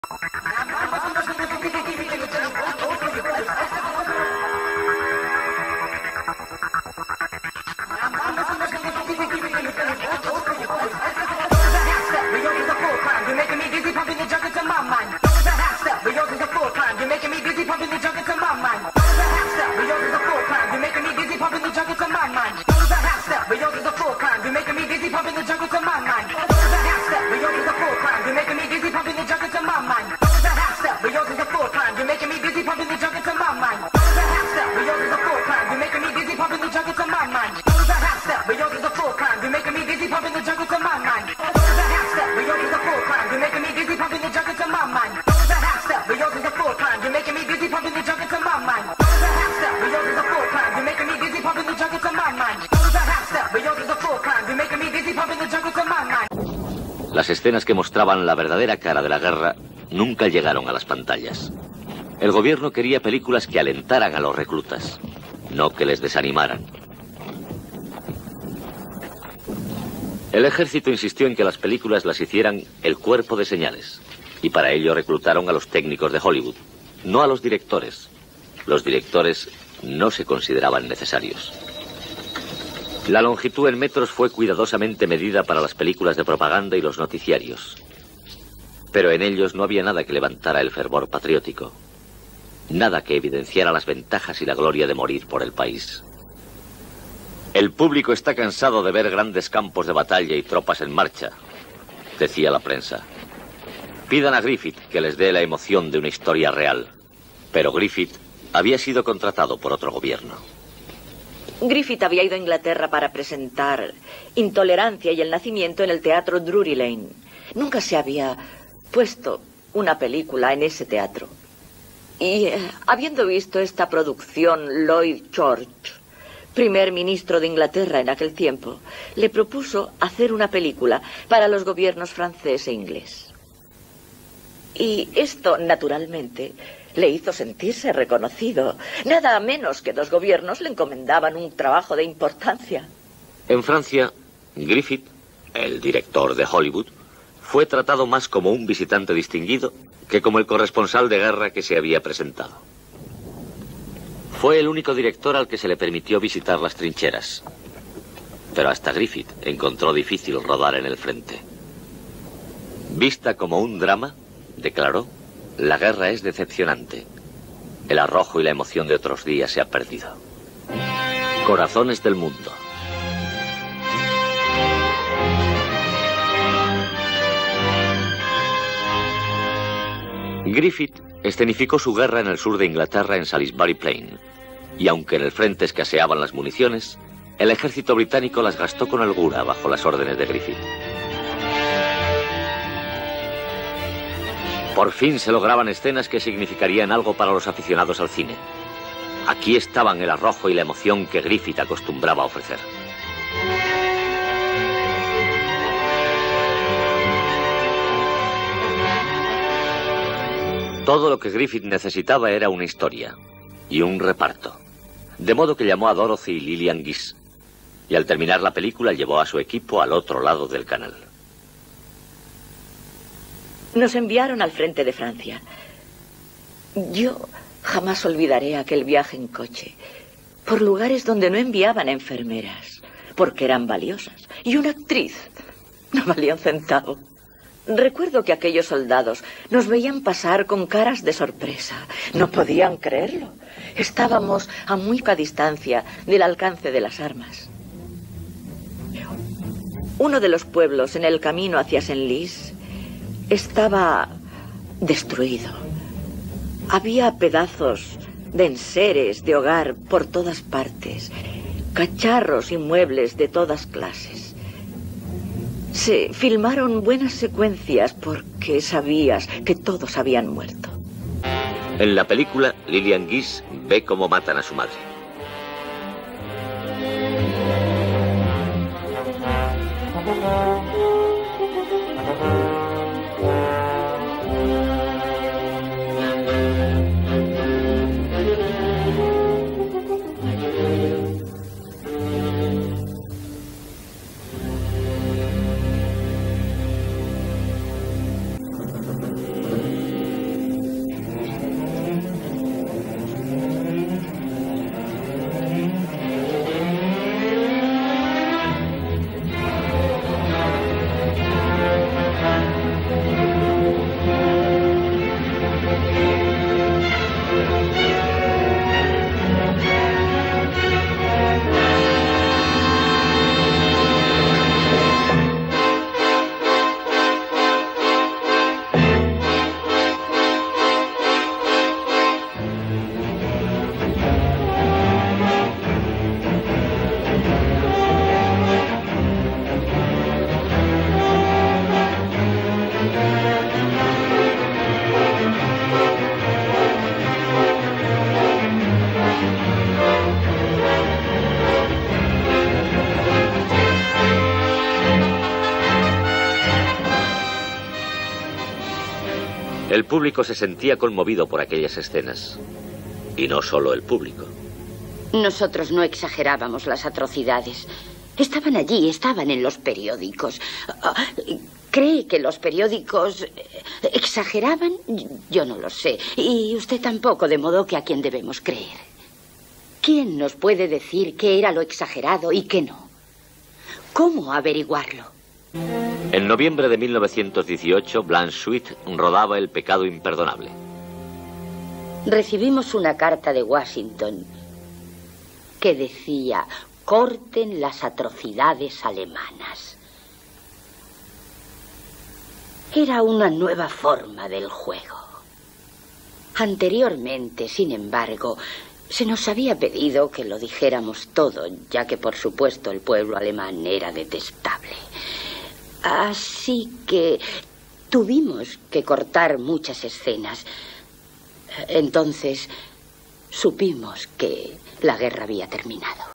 Las escenas que mostraban la verdadera cara de la guerra nunca llegaron a las pantallas. El gobierno quería películas que alentaran a los reclutas, no que les desanimaran. El ejército insistió en que las películas las hicieran el cuerpo de señales, y para ello reclutaron a los técnicos de Hollywood, no a los directores. Los directores no se consideraban necesarios. La longitud en metros fue cuidadosamente medida para las películas de propaganda y los noticiarios. Pero en ellos no había nada que levantara el fervor patriótico. Nada que evidenciara las ventajas y la gloria de morir por el país. El público está cansado de ver grandes campos de batalla y tropas en marcha, decía la prensa. Pidan a Griffith que les dé la emoción de una historia real. Pero Griffith había sido contratado por otro gobierno. Griffith había ido a Inglaterra para presentar Intolerancia y el Nacimiento en el teatro Drury Lane. Nunca se había puesto una película en ese teatro. Y habiendo visto esta producción, Lloyd George, primer ministro de Inglaterra en aquel tiempo, le propuso hacer una película para los gobiernos francés e inglés. Y esto, naturalmente, le hizo sentirse reconocido. Nada menos que dos gobiernos le encomendaban un trabajo de importancia. En Francia, Griffith, el director de Hollywood, fue tratado más como un visitante distinguido que como el corresponsal de guerra que se había presentado. Fue el único director al que se le permitió visitar las trincheras. Pero hasta Griffith encontró difícil rodar en el frente. Vista como un drama, declaró, la guerra es decepcionante. El arrojo y la emoción de otros días se ha perdido. Corazones del mundo. Griffith escenificó su guerra en el sur de Inglaterra en Salisbury Plain. Y aunque en el frente escaseaban las municiones, el ejército británico las gastó con holgura bajo las órdenes de Griffith. Por fin se lograban escenas que significarían algo para los aficionados al cine. Aquí estaban el arrojo y la emoción que Griffith acostumbraba a ofrecer. Todo lo que Griffith necesitaba era una historia y un reparto. De modo que llamó a Dorothy y Lillian Gish. Y al terminar la película llevó a su equipo al otro lado del canal. Nos enviaron al frente de Francia. Yo jamás olvidaré aquel viaje en coche, por lugares donde no enviaban enfermeras, porque eran valiosas. Y una actriz no valía un centavo. Recuerdo que aquellos soldados nos veían pasar con caras de sorpresa. No podían creerlo. Estábamos a muy poca distancia del alcance de las armas. Uno de los pueblos en el camino hacia Senlis estaba destruido. Había pedazos de enseres de hogar por todas partes, cacharros y muebles de todas clases. Se filmaron buenas secuencias porque sabías que todos habían muerto. En la película, Lillian Gish ve cómo matan a su madre. El público se sentía conmovido por aquellas escenas. Y no solo el público. Nosotros no exagerábamos las atrocidades. Estaban allí, estaban en los periódicos. ¿Cree que los periódicos exageraban? Yo no lo sé. Y usted tampoco, de modo que a quién debemos creer. ¿Quién nos puede decir qué era lo exagerado y qué no? ¿Cómo averiguarlo? En noviembre de 1918, Blanche Sweet rodaba El pecado imperdonable. Recibimos una carta de Washington que decía: corten las atrocidades alemanas. Era una nueva forma del juego. Anteriormente, sin embargo, se nos había pedido que lo dijéramos todo, ya que, por supuesto, el pueblo alemán era detestable. Así que tuvimos que cortar muchas escenas. Entonces supimos que la guerra había terminado.